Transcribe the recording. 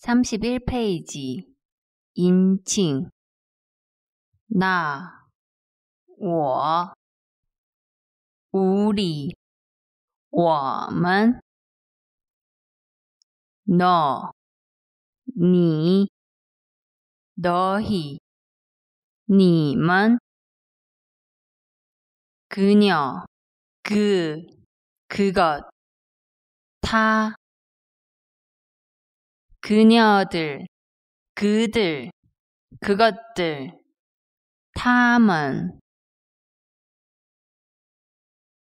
31페이지 인칭 나, 我, 우리, 我们 너, 니, 너희, 你们 그녀, 그것 타, 그녀들, 그들, 그것들 他们